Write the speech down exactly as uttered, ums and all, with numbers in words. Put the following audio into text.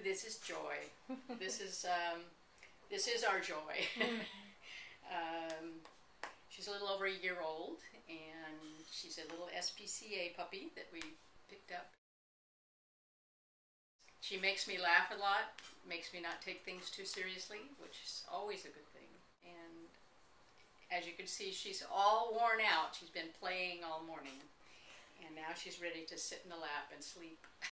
This is Joy. This is um, this is our Joy. um, she's a little over a year old, and she's a little S P C A puppy that we picked up. She makes me laugh a lot, makes me not take things too seriously, which is always a good thing. And as you can see, she's all worn out. She's been playing all morning, and now she's ready to sit in the lap and sleep.